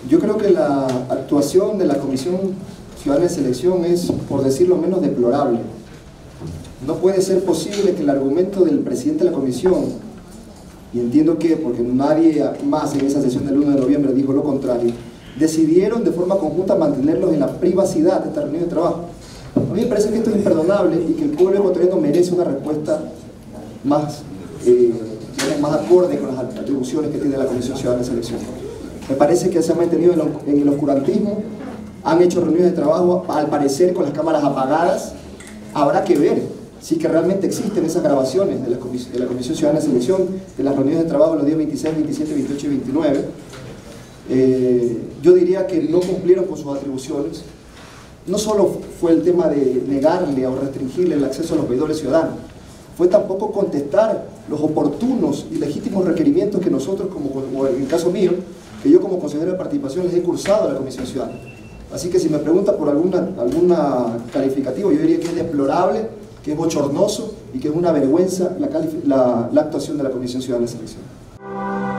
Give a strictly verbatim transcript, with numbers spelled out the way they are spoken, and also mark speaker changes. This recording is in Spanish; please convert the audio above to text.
Speaker 1: Yo creo que la actuación de la Comisión Ciudadana de Selección es, por decirlo menos, deplorable. No puede ser posible que el argumento del presidente de la Comisión, y entiendo que, porque nadie más en esa sesión del uno de noviembre dijo lo contrario, decidieron de forma conjunta mantenerlos en la privacidad de esta reunión de trabajo. A mí me parece que esto es imperdonable y que el pueblo ecuatoriano merece una respuesta más, eh, más acorde con las atribuciones que tiene la Comisión Ciudadana de Selección. Me parece que se ha mantenido en el oscurantismo, han hecho reuniones de trabajo, al parecer con las cámaras apagadas. Habrá que ver si que realmente existen esas grabaciones de la, Comisión, de la Comisión Ciudadana de Selección, de las reuniones de trabajo los días veintiséis, veintisiete, veintiocho y veintinueve. Eh, yo diría que no cumplieron con sus atribuciones. No solo fue el tema de negarle o restringirle el acceso a los veedores ciudadanos, fue tampoco contestar los oportunos y legítimos requerimientos que nosotros, como, como en el caso mío, que yo como consejero de participación les he cursado a la Comisión Ciudadana. Así que si me pregunta por alguna, alguna calificativo, yo diría que es deplorable, que es bochornoso y que es una vergüenza la, la, la actuación de la Comisión Ciudadana de Selección.